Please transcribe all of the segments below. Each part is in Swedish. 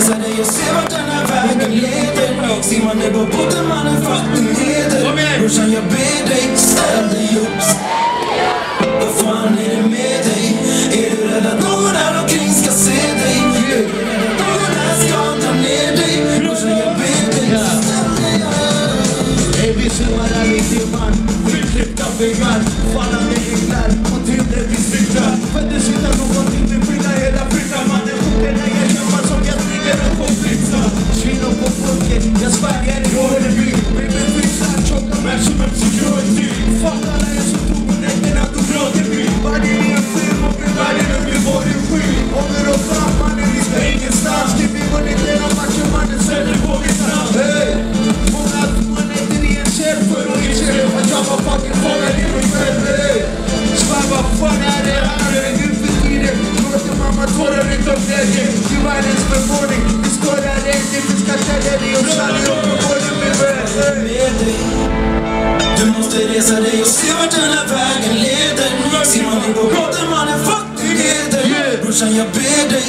resa dig och se vart den här vägen leder. Ser man det på botten man är fucking heder. Brorsan jag ber dig, ställ dig upp. Vad fan är det med dig? Är du rädd att någon här omkring ska se dig? Är du rädd att någon här ska ta ner dig? Brorsan jag ber dig, ställ dig upp. Ey vi zoomar här lite i man. Friklippta fingrar, falla med änglar och till det vi sviktar. För det sitter någonting vi skyddar hela flyttar. Mannen skjuter när jag gömmer som jag springer upp på flyttar. Kvinnor på funken, jag svärjer i Åreby. Baby fixar tjocka maximum security. Fattar när jag så tog på nätterna du drar till by. Varje är en film och blir världen och blir vår regi. Ånger och fram mannen, vi ska ingenstans. Till vi går inte någon match och mannen sätter på mitt namn. Hey! Många tror nätter i en kärl för att inse att jag var fucking fångad i mig själv. Hey! Svär vad fan är det här? Är det nu för tiden? Låter mamma tårar utav glädje. Till världens förvåning. Vi skårar rätt, vi ska källa dig och sanning och förvåning med dig. Du måste resa dig och se vart den här vägen leder. Ser man dig på botten man är fucking heder. Brorsan jag ber dig,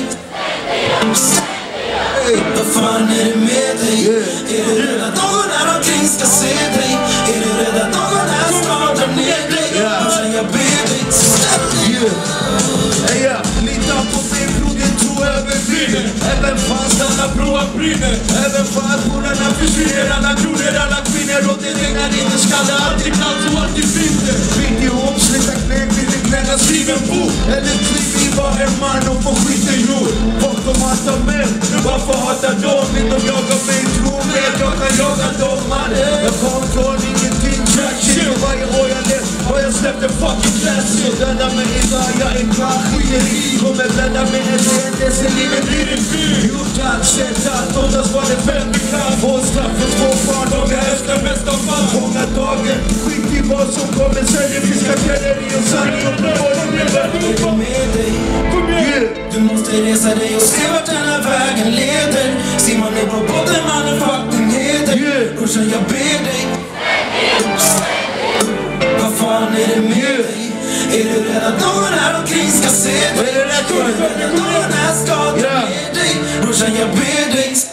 vad fan är det med dig? Är du rädd att någon här omkring ska se dig? Är du rädd att någon här ska ta ner dig? Brorsan jag ber dig, ställ dig upp. Lita på mig bror, det tror överdriver. Även fast alla broar brinner. Även fast borarna försvinner. Alla kronor, alla kvinnor. Och det regnar inte skall alltid kallt och alltid vinter. Bit ihop, slita knä, vill det knäna, skriv en bok. Eller kliv i var en man och få skiten gjord. Folk de hatar män, varför hatar de? Vill de jaga mig, tro mig att jag kan jaga dem man. Jag kom från ingenting, track shit. Och varje år jag lätt har jag släppt en fucking classic. Så denna mig idag, jag är klar, skiter i. Kommer blända med en leende, sen livet blir en fyr. Gjort allt, sett allt, oftast var det fem bekant. Håll straff för 2 barn, de är efter bästa fall. Många dagar, skit i vad som kommer. Säljer fiskar, kläder i och sanning och blå. Du måste resa dig och se vart den här vägen leder. Ser man dig på botten man är fucking heder. Brorsan jag ber dig, vad fan är det med dig? Är du rädd att någon här omkring ska se dig? Är du rädd att någon här ska ta ner dig? Brorsan jag ber dig.